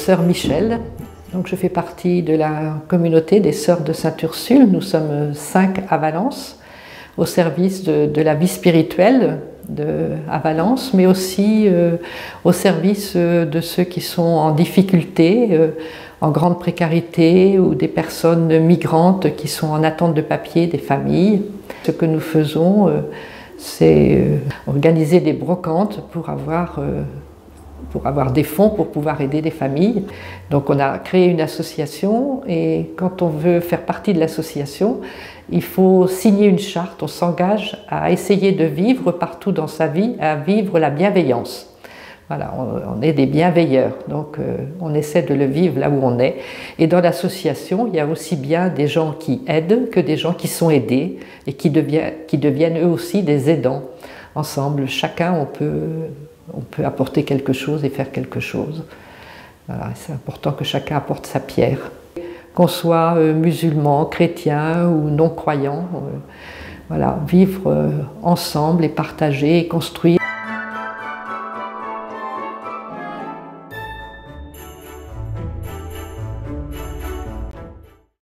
sœur Michel. Donc, je fais partie de la communauté des Sœurs de Sainte-Ursule. Nous sommes 5 à Valence, au service de la vie spirituelle à Valence, mais aussi au service de ceux qui sont en difficulté, en grande précarité, ou des personnes migrantes qui sont en attente de papier, des familles. Ce que nous faisons, c'est organiser des brocantes pour avoir des fonds pour pouvoir aider des familles. Donc on a créé une association, et quand on veut faire partie de l'association, il faut signer une charte. On s'engage à essayer de vivre partout dans sa vie, à vivre la bienveillance. Voilà, on est des bienveilleurs, donc on essaie de le vivre là où on est. Et dans l'association, il y a aussi bien des gens qui aident que des gens qui sont aidés et qui deviennent eux aussi des aidants. Ensemble, chacun, on peut apporter quelque chose et faire quelque chose. Voilà, c'est important que chacun apporte sa pierre. Qu'on soit musulman, chrétien ou non-croyant, voilà, vivre ensemble et partager et construire.